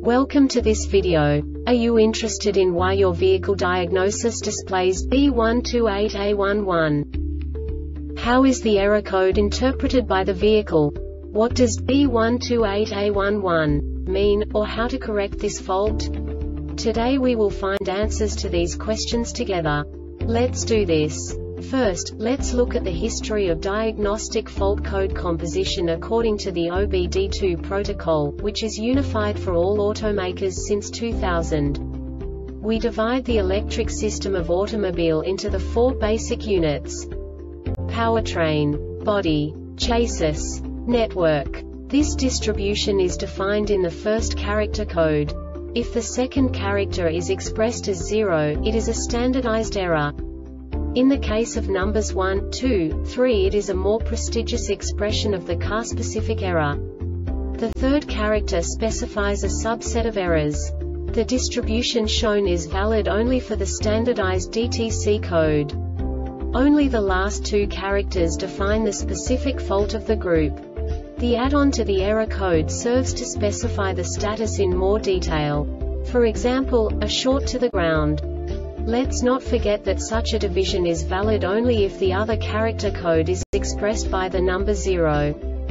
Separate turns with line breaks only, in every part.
Welcome to this video. Are you interested in why your vehicle diagnosis displays B128A11? How is the error code interpreted by the vehicle? What does B128A11 mean, or how to correct this fault? Today we will find answers to these questions together. Let's do this. First, let's look at the history of diagnostic fault code composition according to the OBD2 protocol, which is unified for all automakers since 2000. We divide the electric system of automobile into the four basic units: powertrain, body, chassis, network. This distribution is defined in the first character code. If the second character is expressed as 0, it is a standardized error. In the case of numbers 1, 2, 3, it is a more prestigious expression of the car-specific error. The third character specifies a subset of errors. The distribution shown is valid only for the standardized DTC code. Only the last two characters define the specific fault of the group. The add-on to the error code serves to specify the status in more detail. For example, a short to the ground. Let's not forget that such a division is valid only if the other character code is expressed by the number 0.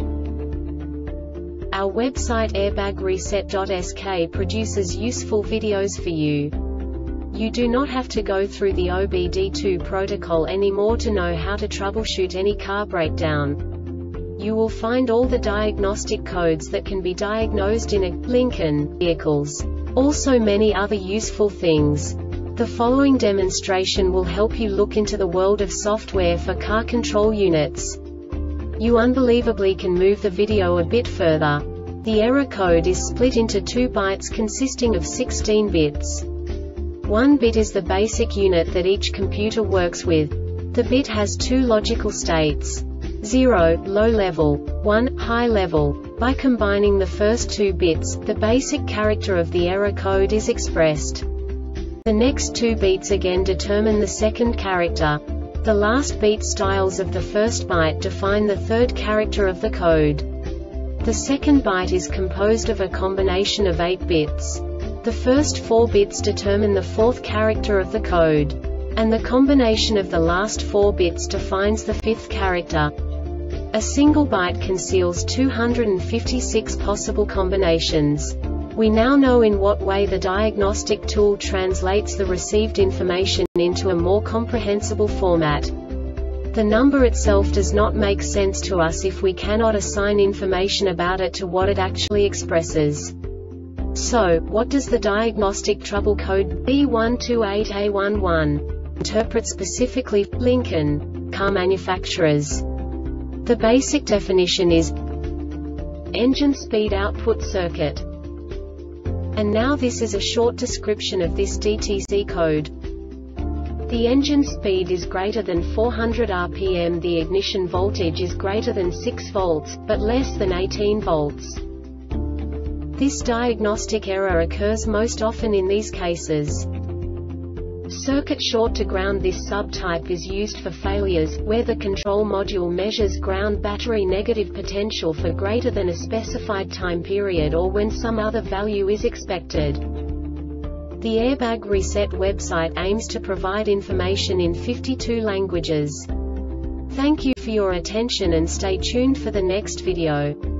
Our website airbagreset.sk produces useful videos for you. You do not have to go through the OBD2 protocol anymore to know how to troubleshoot any car breakdown. You will find all the diagnostic codes that can be diagnosed in a Lincoln vehicles. Also many other useful things. The following demonstration will help you look into the world of software for car control units. You unbelievably can move the video a bit further. The error code is split into 2 bytes consisting of 16 bits. 1 bit is the basic unit that each computer works with. The bit has 2 logical states: 0, low level, 1, high level. By combining the first 2 bits, the basic character of the error code is expressed. The next 2 beats again determine the second character. The last beat styles of the first byte define the third character of the code. The second byte is composed of a combination of 8 bits. The first 4 bits determine the fourth character of the code. And the combination of the last 4 bits defines the fifth character. A single byte conceals 256 possible combinations. We now know in what way the diagnostic tool translates the received information into a more comprehensible format. The number itself does not make sense to us if we cannot assign information about it to what it actually expresses. So, what does the diagnostic trouble code B128A11 interpret specifically for Lincoln car manufacturers? The basic definition is engine speed output circuit. And now this is a short description of this DTC code. The engine speed is greater than 400 rpm. The ignition voltage is greater than 6 volts, but less than 18 volts. This diagnostic error occurs most often in these cases. Circuit short to ground. This subtype is used for failures, where the control module measures ground battery negative potential for greater than a specified time period or when some other value is expected. The Airbag Reset website aims to provide information in 52 languages. Thank you for your attention and stay tuned for the next video.